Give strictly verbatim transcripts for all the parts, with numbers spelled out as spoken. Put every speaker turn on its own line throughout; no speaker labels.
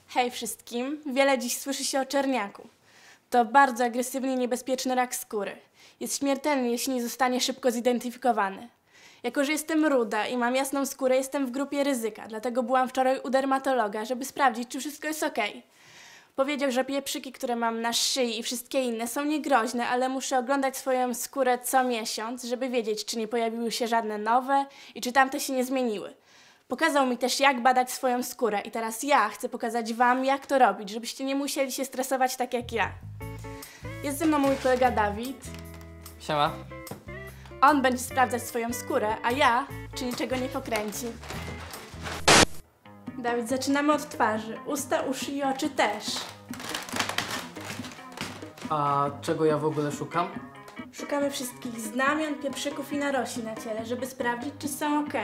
Hej wszystkim! Wiele dziś słyszy się o czerniaku. To bardzo agresywnie niebezpieczny rak skóry. Jest śmiertelny, jeśli nie zostanie szybko zidentyfikowany. Jako że jestem ruda i mam jasną skórę, jestem w grupie ryzyka, dlatego byłam wczoraj u dermatologa, żeby sprawdzić, czy wszystko jest okej. Powiedział, że pieprzyki, które mam na szyi i wszystkie inne są niegroźne, ale muszę oglądać swoją skórę co miesiąc, żeby wiedzieć, czy nie pojawiły się żadne nowe i czy tamte się nie zmieniły. Pokazał mi też, jak badać swoją skórę i teraz ja chcę pokazać wam, jak to robić, żebyście nie musieli się stresować tak jak ja. Jest ze mną mój kolega Dawid.
Siema.
On będzie sprawdzać swoją skórę, a ja, czy niczego nie pokręci. Dawid, zaczynamy od twarzy. Usta, uszy i oczy też.
A czego ja w ogóle szukam?
Szukamy wszystkich znamion, pieprzyków i narośli na ciele, żeby sprawdzić, czy są ok.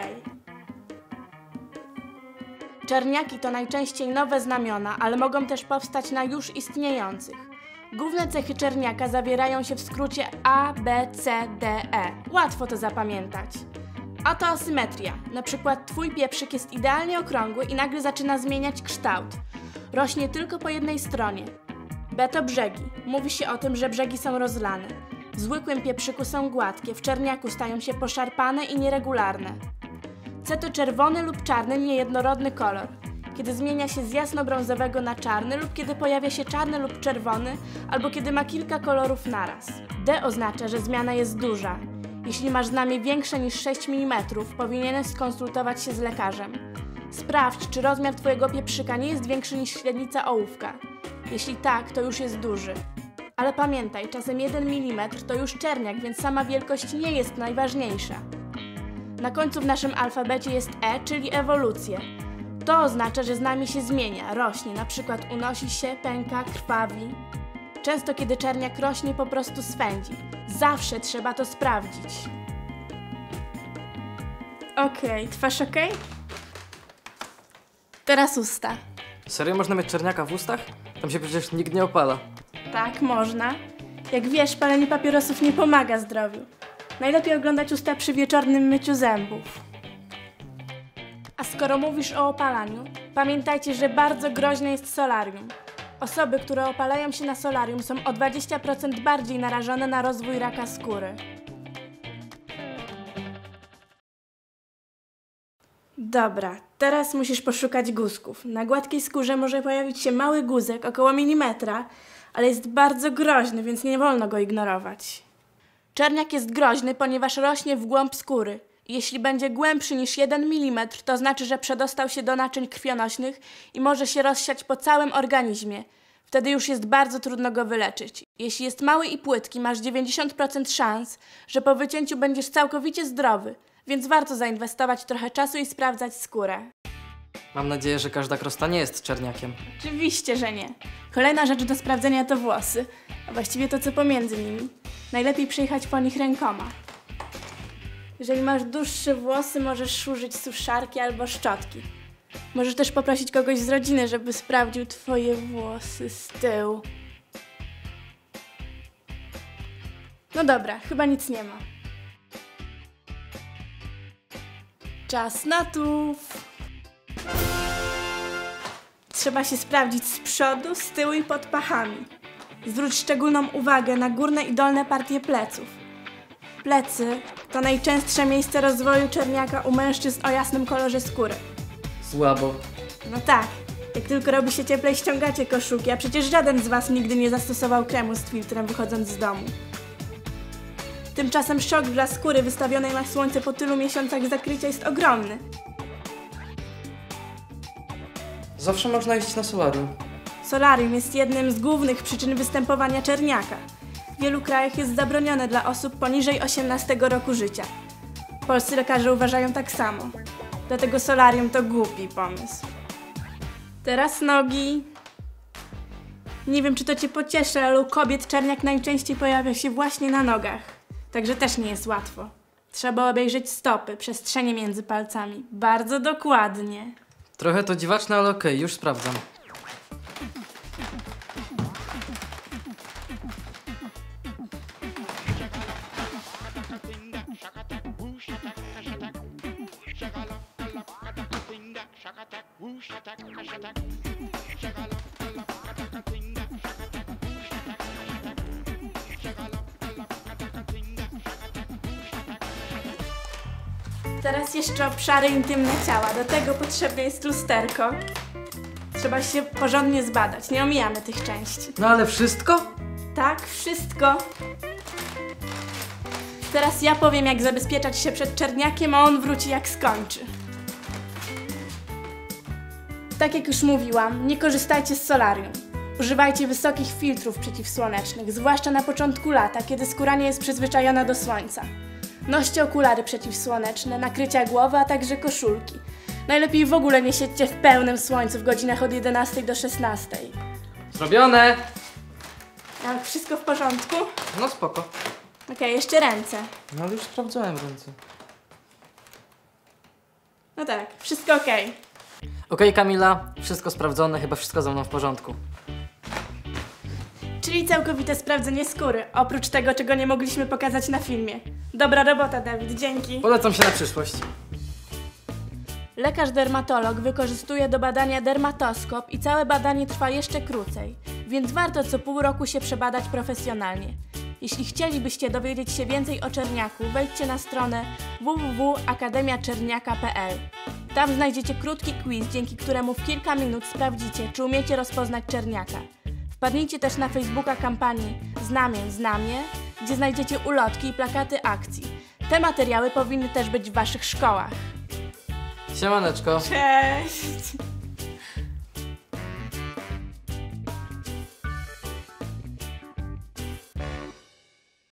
Czerniaki to najczęściej nowe znamiona, ale mogą też powstać na już istniejących. Główne cechy czerniaka zawierają się w skrócie A, B, C, D, E. Łatwo to zapamiętać. A to asymetria. Na przykład twój pieprzyk jest idealnie okrągły i nagle zaczyna zmieniać kształt. Rośnie tylko po jednej stronie. B to brzegi. Mówi się o tym, że brzegi są rozlane. W zwykłym pieprzyku są gładkie, w czerniaku stają się poszarpane i nieregularne. C to czerwony lub czarny, niejednorodny kolor. Kiedy zmienia się z jasno-brązowego na czarny lub kiedy pojawia się czarny lub czerwony, albo kiedy ma kilka kolorów naraz. D oznacza, że zmiana jest duża. Jeśli masz znamie większe niż sześć milimetrów, powinieneś skonsultować się z lekarzem. Sprawdź, czy rozmiar twojego pieprzyka nie jest większy niż średnica ołówka. Jeśli tak, to już jest duży. Ale pamiętaj, czasem jeden milimetr to już czerniak, więc sama wielkość nie jest najważniejsza. Na końcu w naszym alfabecie jest E, czyli ewolucję. To oznacza, że znamie się zmienia, rośnie, na przykład unosi się, pęka, krwawi. Często kiedy czerniak rośnie, po prostu swędzi. Zawsze trzeba to sprawdzić. Okej, okay, twarz okej? Okay? Teraz usta.
Serio można mieć czerniaka w ustach? Tam się przecież nikt nie opala.
Tak, można. Jak wiesz, palenie papierosów nie pomaga zdrowiu. Najlepiej oglądać usta przy wieczornym myciu zębów. A skoro mówisz o opalaniu, pamiętajcie, że bardzo groźne jest solarium. Osoby, które opalają się na solarium, są o dwadzieścia procent bardziej narażone na rozwój raka skóry. Dobra, teraz musisz poszukać guzków. Na gładkiej skórze może pojawić się mały guzek, około milimetra, ale jest bardzo groźny, więc nie wolno go ignorować. Czerniak jest groźny, ponieważ rośnie w głąb skóry. Jeśli będzie głębszy niż jeden milimetr, to znaczy, że przedostał się do naczyń krwionośnych i może się rozsiać po całym organizmie. Wtedy już jest bardzo trudno go wyleczyć. Jeśli jest mały i płytki, masz dziewięćdziesiąt procent szans, że po wycięciu będziesz całkowicie zdrowy, więc warto zainwestować trochę czasu i sprawdzać skórę.
Mam nadzieję, że każda krosta nie jest czerniakiem.
Oczywiście, że nie. Kolejna rzecz do sprawdzenia to włosy, a właściwie to co pomiędzy nimi. Najlepiej przejechać po nich rękoma. Jeżeli masz dłuższe włosy, możesz użyć suszarki albo szczotki. Możesz też poprosić kogoś z rodziny, żeby sprawdził twoje włosy z tyłu. No dobra, chyba nic nie ma. Czas na tułów. Trzeba się sprawdzić z przodu, z tyłu i pod pachami. Zwróć szczególną uwagę na górne i dolne partie pleców. Plecy to najczęstsze miejsce rozwoju czerniaka u mężczyzn o jasnym kolorze skóry.
Słabo.
No tak, jak tylko robi się cieplej, ściągacie koszulki, a przecież żaden z was nigdy nie zastosował kremu z filtrem wychodząc z domu. Tymczasem szok dla skóry wystawionej na słońce po tylu miesiącach zakrycia jest ogromny.
Zawsze można iść na solarium.
Solarium jest jednym z głównych przyczyn występowania czerniaka. W wielu krajach jest zabronione dla osób poniżej osiemnastego roku życia. Polscy lekarze uważają tak samo. Dlatego solarium to głupi pomysł. Teraz nogi. Nie wiem, czy to cię pocieszy, ale u kobiet czerniak najczęściej pojawia się właśnie na nogach. Także też nie jest łatwo. Trzeba obejrzeć stopy, przestrzenie między palcami. Bardzo dokładnie.
Trochę to dziwaczne, ale okej, już sprawdzam.
Shaka tak, whoosh attack, attack.
teraz jeszcze obszary intymne ciała. Do tego potrzebne jest lusterko. Trzeba się porządnie zbadać, nie omijamy tych części.
No ale wszystko?
Tak, wszystko. Teraz ja powiem, jak zabezpieczać się przed czerniakiem, a on wróci, jak skończy. Tak jak już mówiłam, nie korzystajcie z solarium. Używajcie wysokich filtrów przeciwsłonecznych, zwłaszcza na początku lata, kiedy skóra nie jest przyzwyczajona do słońca. Noście okulary przeciwsłoneczne, nakrycia głowy, a także koszulki. Najlepiej w ogóle nie siedźcie w pełnym słońcu w godzinach od jedenastej do szesnastej.
Zrobione!
A wszystko w porządku?
No spoko.
Okej, okay, jeszcze ręce.
No ale już sprawdzałem ręce.
No tak, wszystko okej.
Okej, Kamila, wszystko sprawdzone, chyba wszystko ze mną w porządku.
Czyli całkowite sprawdzenie skóry, oprócz tego, czego nie mogliśmy pokazać na filmie. Dobra robota, Dawid, dzięki.
Polecam się na przyszłość.
Lekarz dermatolog wykorzystuje do badania dermatoskop i całe badanie trwa jeszcze krócej, więc warto co pół roku się przebadać profesjonalnie. Jeśli chcielibyście dowiedzieć się więcej o czerniaku, wejdźcie na stronę w w w kropka akademia czerniaka kropka p l. Tam znajdziecie krótki quiz, dzięki któremu w kilka minut sprawdzicie, czy umiecie rozpoznać czerniaka. Wpadnijcie też na Facebooka kampanii Znamię, Znamię, gdzie znajdziecie ulotki i plakaty akcji. Te materiały powinny też być w waszych szkołach.
Siemaneczko.
Cześć!